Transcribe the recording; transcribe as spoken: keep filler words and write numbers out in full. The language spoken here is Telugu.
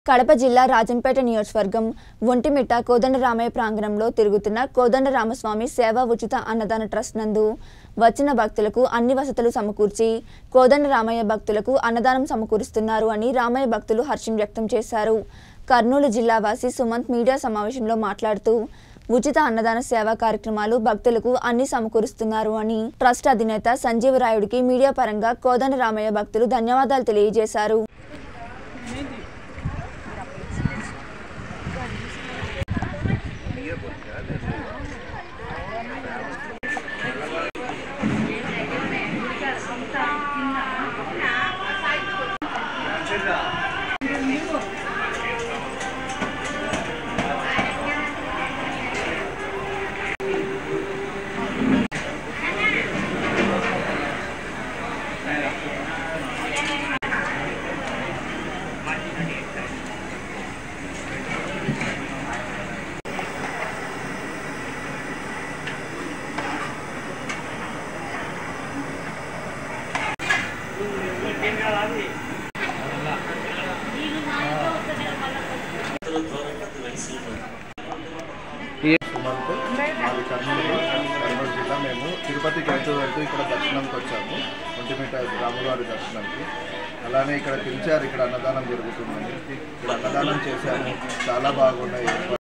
కడప జిల్లా రాజంపేట నియోజకవర్గం ఒంటిమిట్ట కోదండరామయ్య ప్రాంగణంలో తిరుగుతున్న కోదండరామస్వామి సేవా ఉచిత అన్నదాన ట్రస్ట్ నందు వచ్చిన భక్తులకు అన్ని వసతులు సమకూర్చి కోదండరామయ్య భక్తులకు అన్నదానం సమకూరుస్తున్నారు అని రామయ్య భక్తులు హర్షం వ్యక్తం చేశారు. కర్నూలు జిల్లా వాసి సుమంత్ మీడియా సమావేశంలో మాట్లాడుతూ ఉచిత అన్నదాన సేవా కార్యక్రమాలు భక్తులకు అన్ని సమకూరుస్తున్నారు అని ట్రస్ట్ అధినేత సంజీవరాయుడికి మీడియా పరంగా కోదండరామయ్య భక్తులు ధన్యవాదాలు తెలియజేశారు. మాది కర్నూలు కర్నూలు జిల్లా. మేము తిరుపతికి వెళ్తూ వెళ్తూ ఇక్కడ దర్శనంకి వచ్చాము, ఒంటిమిట్ట రాములవారి దర్శనంకి. అలానే ఇక్కడ పిలిచారు, ఇక్కడ అన్నదానం జరుగుతుందని. ఇక్కడ అన్నదానం చేశాము, చాలా బాగున్నాయి.